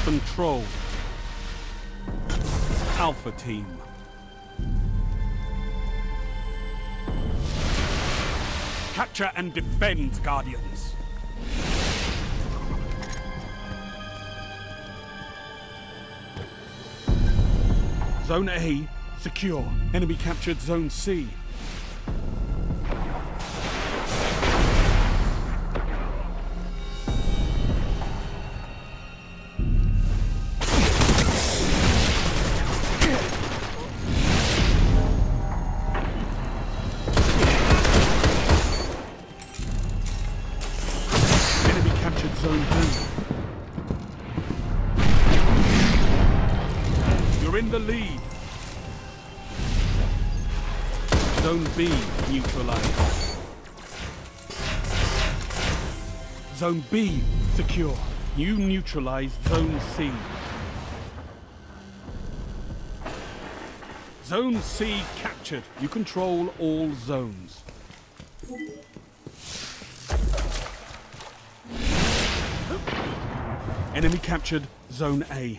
control. Alpha Team. Capture and defend, Guardians. Zone A, secure. Enemy captured Zone C. Enemy captured Zone B. You're in the lead. Zone B neutralized. Zone B secure. You neutralized Zone C. Zone C captured. You control all zones. Enemy captured Zone A.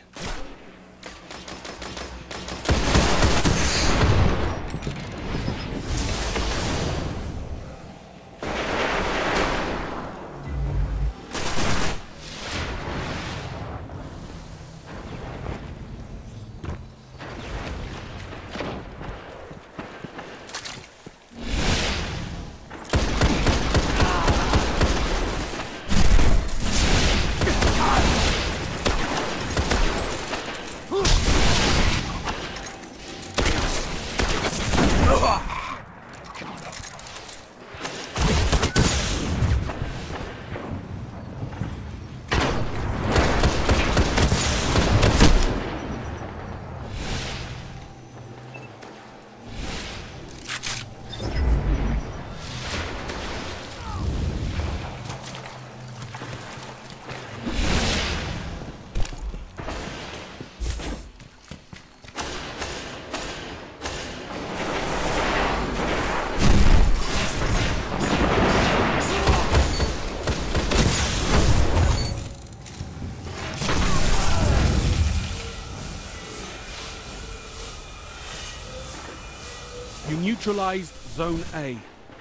You neutralized Zone A.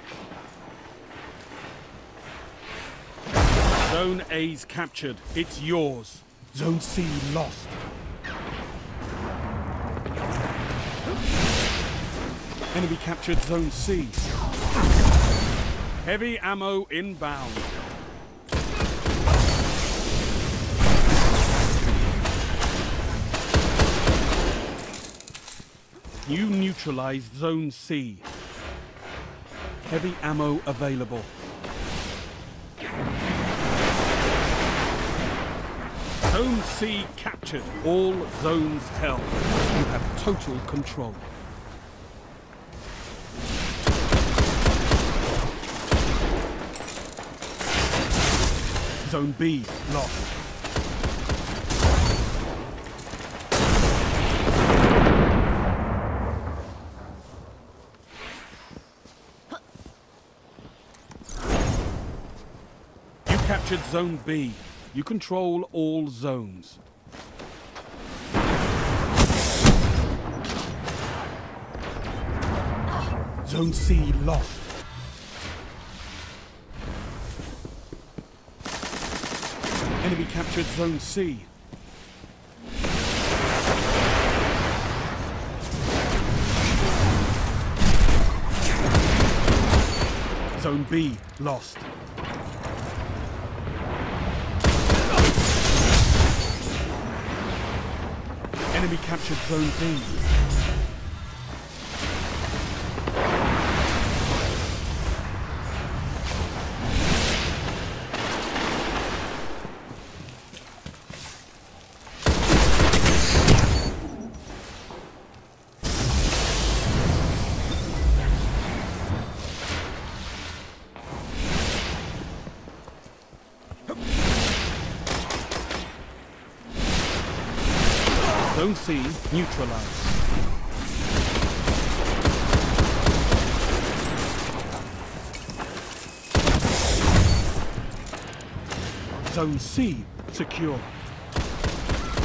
Zone A's captured. It's yours. Zone C lost. Enemy captured Zone C. Heavy ammo inbound. You neutralized Zone C. Heavy ammo available. Zone C captured. All zones held. You have total control. Zone B lost. Captured Zone B. You control all zones. Zone C lost. Enemy captured Zone C. Zone B lost. Enemy captured Zone B. Zone C neutralized. Zone C secure.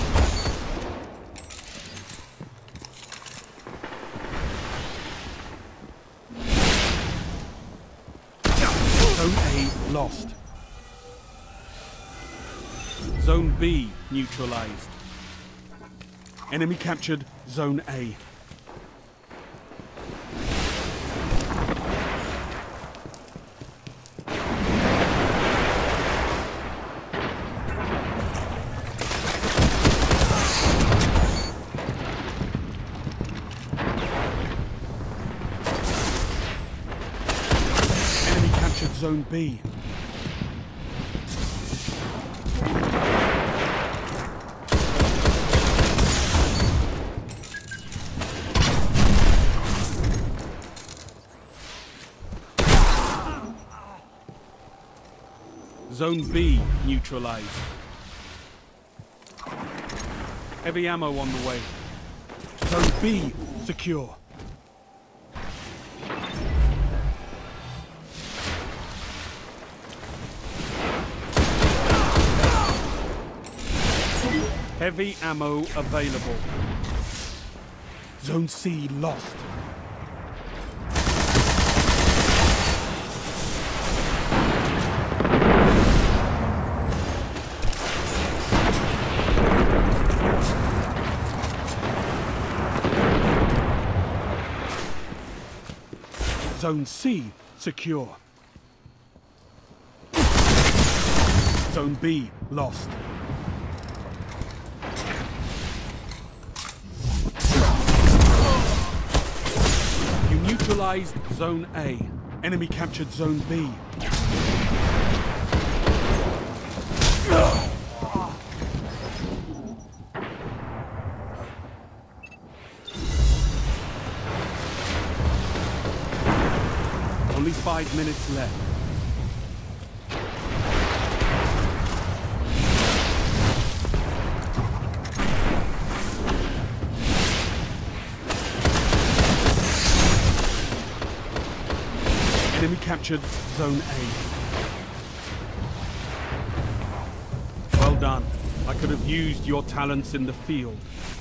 Zone B neutralized. Enemy captured Zone A. Enemy captured Zone B. Zone B neutralized. Heavy ammo on the way. Zone B secure. Heavy ammo available. Zone C lost. Zone C secure. Zone B lost. You neutralized Zone A. Enemy captured Zone B. Only 5 minutes left. Enemy captured Zone A. Well done. I could have used your talents in the field.